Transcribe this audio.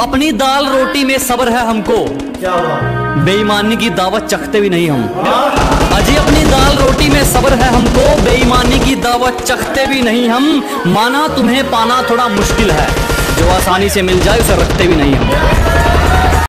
अपनी दाल रोटी में सब्र है हमको, क्या हुआ? बेईमानी की दावत चखते भी नहीं हम। अजी अपनी दाल रोटी में सब्र है हमको, बेईमानी की दावत चखते भी नहीं हम। माना तुम्हें पाना थोड़ा मुश्किल है, जो आसानी से मिल जाए उसे रखते भी नहीं हम।